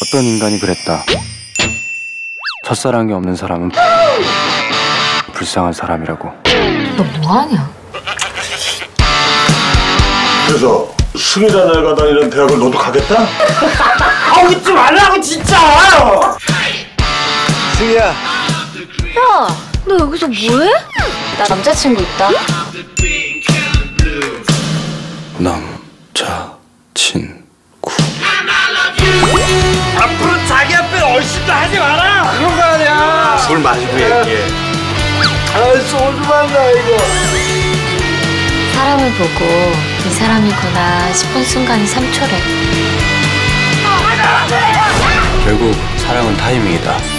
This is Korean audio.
어떤 인간이 그랬다. 첫사랑이 없는 사람은 불쌍한 사람이라고. 너 뭐하냐? 그래서 승희라는 애가 다니는 대학을 너도 가겠다? 아, 웃지 말라고 진짜! 승희야. 야, 너 여기서 뭐해? 나 남자친구 있다. 남자친구. 앞으로 자기 앞에 얼씬도 하지 마라! 그런 거 아니야! 술 마시고 얘기해. 아, 소주만 나, 이거. 사람을 보고 이 사람이구나 싶은 순간이 3초래. 결국 사랑은 타이밍이다.